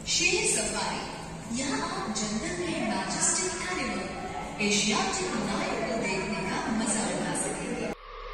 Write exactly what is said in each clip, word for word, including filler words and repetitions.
शेर सफारी। यहाँ आप जंगल में मैजेस्टिक एनिमल एशियाटिक लायन को देखने का मजा उठा सकेंगे।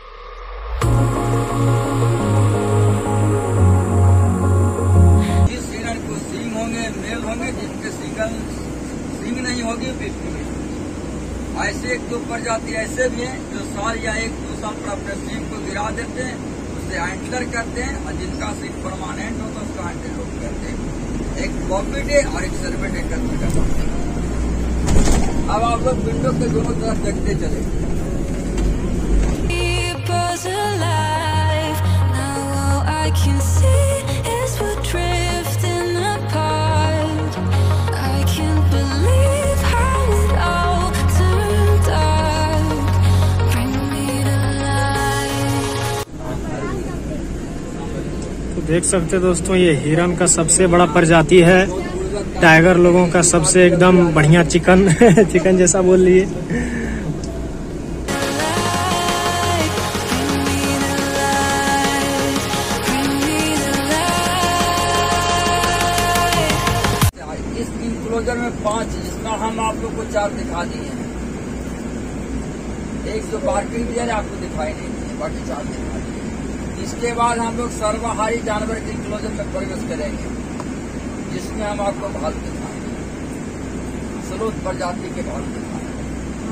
जिस हिरण को सींग होंगे मेल होंगे, जिनके सिंगल सींग नहीं होगी वे फीमेल। ऐसे एक दो प्रजाति ऐसे भी हैं जो साल या एक दो साल पर अपने सींग को गिरा देते हैं, उसे एंटलर कहते हैं, और जिनका सींग परमानेंट होता है उसका एंटलर लोग कहते हैं। एक बॉपीडे और एक सर्वेडे करने का काम है। अब आप लोग विंडो के दोनों तरफ देखते चले। देख सकते दोस्तों, ये हिरन का सबसे बड़ा प्रजाति है। टाइगर लोगों का सबसे एकदम बढ़िया चिकन चिकन जैसा बोल लिए। इस इंक्लोजर में पांच, जिसमें हम आप लोग को चार दिखा दिए हैं। एक जो बार्किंग भी है आपको दिखाई नहीं दिए, बाकी चार दिखा दिए। इसके बाद हम लोग सर्वाहारी जानवर के इंक्लोजर में प्रवेश करेंगे, जिसमें हम आपको भालू दिखाएंगे, स्रोत प्रजाति के भालू दिखाएंगे।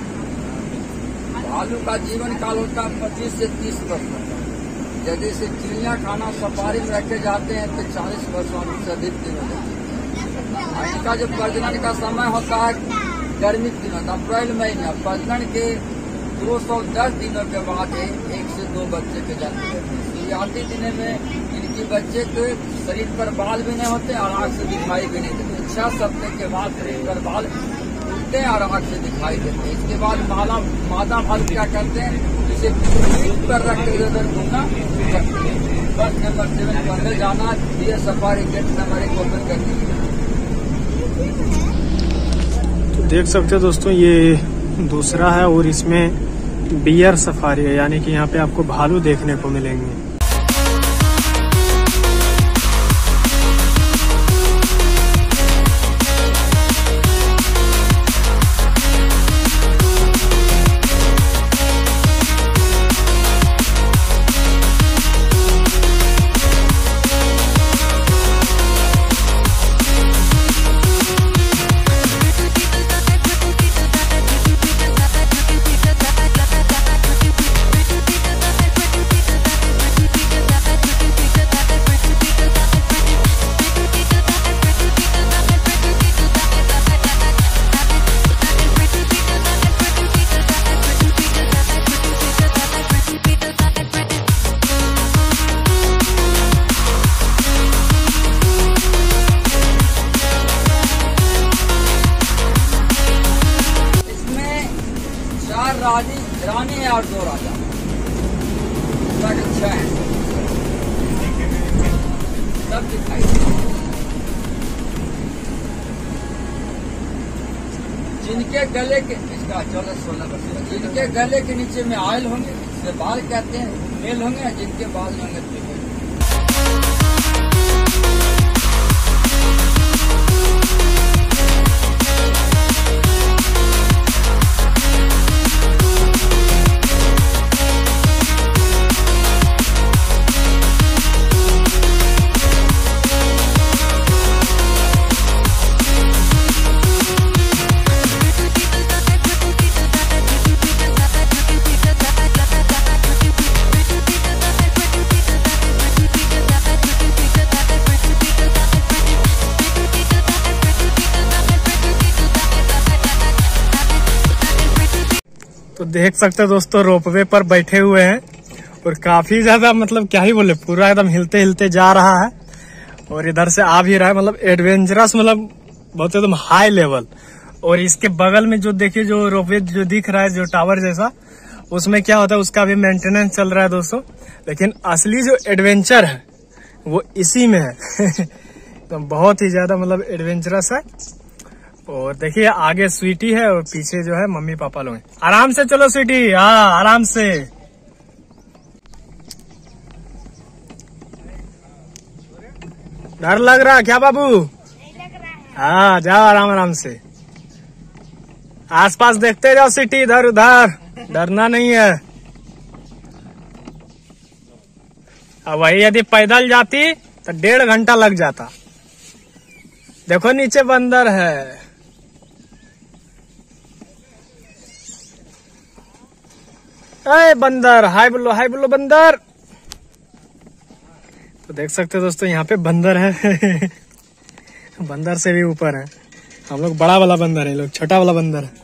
भालू का जीवन काल होता है पच्चीस से तीस वर्ष। यदि इसे चिड़िया खाना सफारी में रखे जाते हैं तो चालीस वर्षों से अधिक दिनों में। इनका जो प्रजनन का समय होता है गर्मी के दिनों, अप्रैल महीना। प्रजनन के दो सौ दस दिनों के बाद एक से दो बच्चे के जन्म होते हैं। शुरुआती दिनों में इनके बच्चे के शरीर पर बाल भी नहीं होते और आँख से दिखाई भी नहीं देते। छह सप्ताह के बाद शरीर पर बाल उठते हैं और आँख से दिखाई देते हैं। इसके बाद माला मादा भालू क्या करते हैं, जिसे पीठ पर रख के इधर घूमना करते हैं। बस नंबर सेवन पर अंदर जाना, ये सफारी गेट नंबर एक ओपन कर दीजिए। तो देख सकते हो दोस्तों, ये दूसरा है और इसमें बियर सफारी है, यानी कि यहाँ पे आपको भालू देखने को मिलेंगे। रानी रानी है और दो राजा, छह हैं, सब दिखाई जिनके गले के इसका चौदह सोलह परसेंट जिनके गले के नीचे में आयल होंगे जिसे बाल कहते हैं, मेल होंगे, जिनके बाल नहीं होंगे फीमेल। तो देख सकते हो दोस्तों, रोपवे पर बैठे हुए हैं और काफी ज्यादा मतलब क्या ही बोले, पूरा एकदम हिलते हिलते जा रहा है और इधर से आ भी रहा है। मतलब एडवेंचरस, मतलब बहुत एकदम हाई लेवल। और इसके बगल में जो देखिए जो रोपवे जो दिख रहा है, जो टावर जैसा, उसमें क्या होता है, उसका भी मेंटेनेंस चल रहा है दोस्तों। लेकिन असली जो एडवेंचर है वो इसी में है तो बहुत ही ज्यादा मतलब एडवेंचरस है। और देखिए आगे स्वीटी है और पीछे जो है मम्मी पापा लोग हैं। आराम से चलो स्वीटी, हाँ आराम से। डर लग रहा क्या बाबू? हाँ जाओ आराम आराम से, आसपास देखते जाओ सिटी इधर उधर, डरना नहीं है। अब वही यदि पैदल जाती तो डेढ़ घंटा लग जाता। देखो नीचे बंदर है। ए बंदर, हाय बोलो हाय बोलो बंदर। तो देख सकते हो दोस्तों यहाँ पे बंदर है। बंदर से भी ऊपर है, हम लोग बड़ा वाला बंदर है, लोग छोटा वाला बंदर है।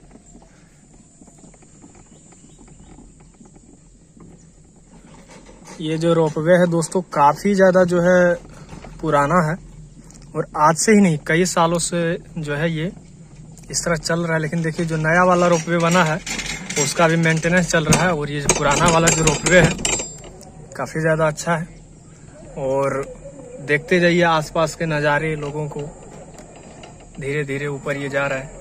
ये जो रोपवे है दोस्तों काफी ज्यादा जो है पुराना है, और आज से ही नहीं कई सालों से जो है ये इस तरह चल रहा है। लेकिन देखिए जो नया वाला रोपवे बना है उसका भी मेंटेनेंस चल रहा है, और ये जो पुराना वाला जो रोपवे है काफी ज्यादा अच्छा है। और देखते जाइए आसपास के नज़ारे, लोगों को धीरे धीरे ऊपर ये जा रहा है।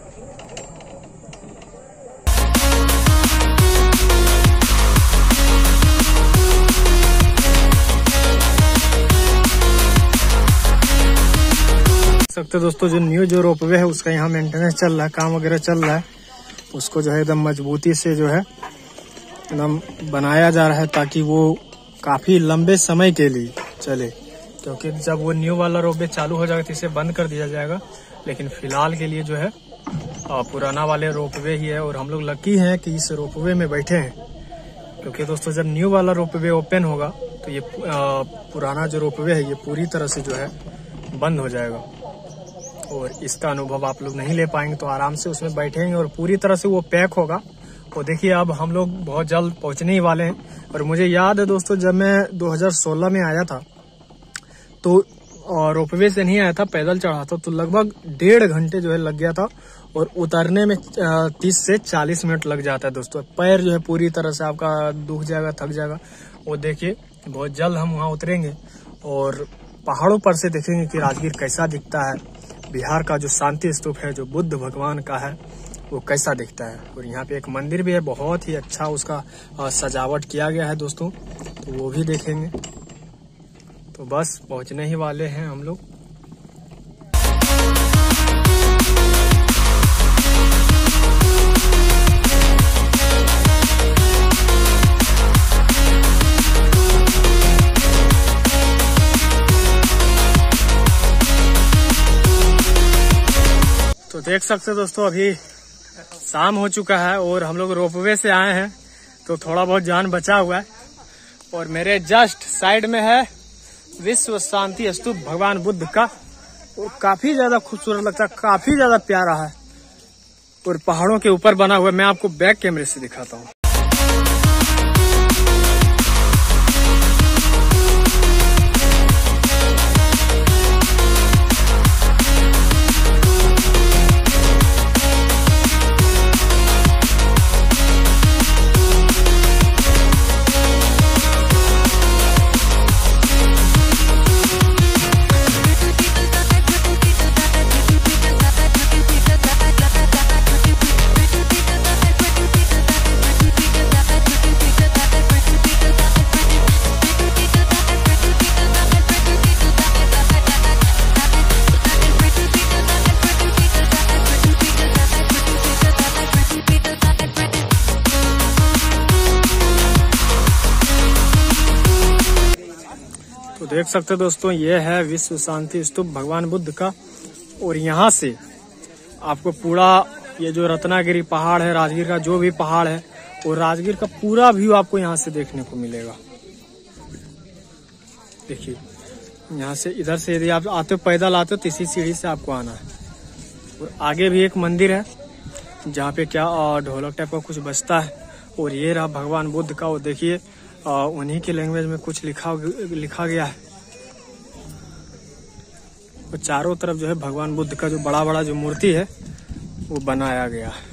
सकते दोस्तों जो न्यू जो रोपवे है उसका यहाँ मेंटेनेंस चल रहा है, काम वगैरह चल रहा है। उसको जो है एकदम मजबूती से जो है एकदम बनाया जा रहा है ताकि वो काफी लंबे समय के लिए चले, क्योंकि जब वो न्यू वाला रोपवे चालू हो जाएगा तो इसे बंद कर दिया जाएगा। लेकिन फिलहाल के लिए जो है पुराना वाले रोपवे ही है, और हम लोग लकी हैं कि इस रोपवे में बैठे हैं, क्योंकि दोस्तों जब न्यू वाला रोपवे ओपन होगा तो ये पुराना जो रोपवे है ये पूरी तरह से जो है बंद हो जाएगा, और इसका अनुभव आप लोग नहीं ले पाएंगे। तो आराम से उसमें बैठेंगे और पूरी तरह से वो पैक होगा। और देखिए अब हम लोग बहुत जल्द पहुंचने ही वाले हैं। और मुझे याद है दोस्तों जब मैं दो हज़ार सोलह में आया था तो रोपवे से नहीं आया था, पैदल चढ़ा था, तो लगभग डेढ़ घंटे जो है लग गया था, और उतरने में तीस से चालीस मिनट लग जाता है दोस्तों। पैर जो है पूरी तरह से आपका दुख जाएगा, थक जाएगा। और देखिए बहुत जल्द हम वहाँ उतरेंगे और पहाड़ों पर से देखेंगे कि राजगीर कैसा दिखता है, बिहार का जो शांति स्तूप है जो बुद्ध भगवान का है वो कैसा दिखता है। और यहाँ पे एक मंदिर भी है, बहुत ही अच्छा उसका सजावट किया गया है दोस्तों, तो वो भी देखेंगे। तो बस पहुंचने ही वाले हैं हम लोग। तो देख सकते हो दोस्तों अभी शाम हो चुका है और हम लोग रोपवे से आए हैं, तो थोड़ा बहुत जान बचा हुआ है। और मेरे जस्ट साइड में है विश्व शांति स्तूप भगवान बुद्ध का, और काफी ज्यादा खूबसूरत लगता है, काफी ज्यादा प्यारा है, और पहाड़ों के ऊपर बना हुआ है। मैं आपको बैक कैमरे से दिखाता हूँ। तो देख सकते दोस्तों ये है विश्व शांति स्तूप भगवान बुद्ध का, और यहाँ से आपको पूरा ये जो रत्नागिरी पहाड़ है, राजगीर का जो भी पहाड़ है, और राजगीर का पूरा व्यू आपको यहाँ से देखने को मिलेगा। देखिए यहाँ से इधर से यदि आप आते हो, पैदल आते हो तो इसी सीढ़ी से आपको आना है। और आगे भी एक मंदिर है जहाँ पे क्या ढोलक टाइप का कुछ बजता है, और ये रहा भगवान बुद्ध का। और देखिए उन्हीं की लैंग्वेज में कुछ लिखा लिखा गया है, और चारों तरफ जो है भगवान बुद्ध का जो बड़ा बड़ा जो मूर्ति है वो बनाया गया है।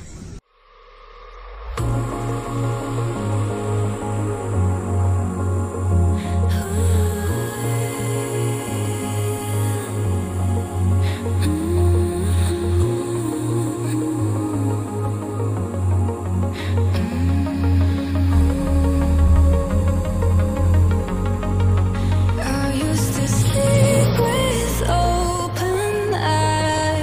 I used to sleep with open eyes.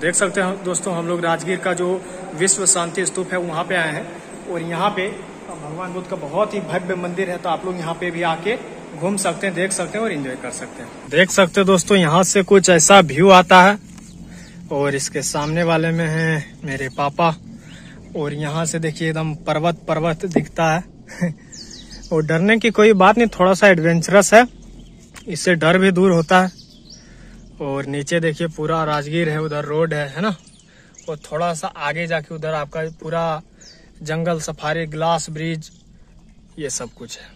देख सकते हैं दोस्तों, हम लोग राजगीर का जो विश्व शांति स्तूप है वहाँ पे आए हैं और यहाँ पे भगवान बुद्ध का बहुत ही भव्य मंदिर है। तो आप लोग यहाँ पे भी आके घूम सकते हैं, देख सकते हैं और एंजॉय कर सकते हैं। देख सकते हैं दोस्तों, यहाँ से कुछ ऐसा व्यू आता है और इसके सामने वाले में है मेरे पापा और यहाँ से देखिए एकदम पर्वत पर्वत दिखता है और डरने की कोई बात नहीं, थोड़ा सा एडवेंचरस है, इससे डर भी दूर होता है। और नीचे देखिए पूरा राजगीर है, उधर रोड है है ना, और थोड़ा सा आगे जाके उधर आपका पूरा जंगल सफारी, ग्लास ब्रिज, ये सब कुछ है।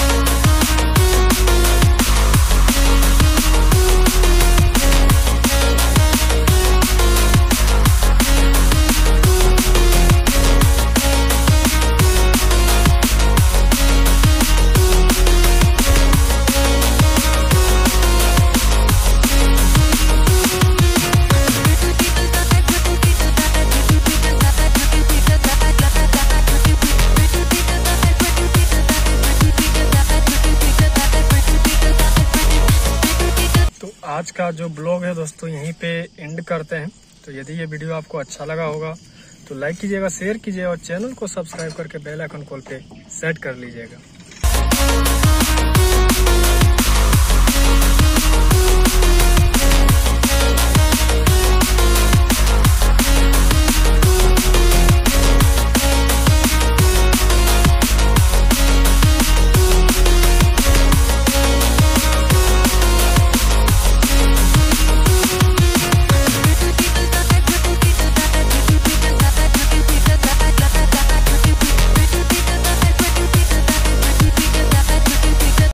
आज का जो ब्लॉग है दोस्तों यहीं पे एंड करते हैं। तो यदि ये वीडियो आपको अच्छा लगा होगा तो लाइक कीजिएगा, शेयर कीजिएगा और चैनल को सब्सक्राइब करके बेल आइकन कॉल पे सेट कर लीजिएगा।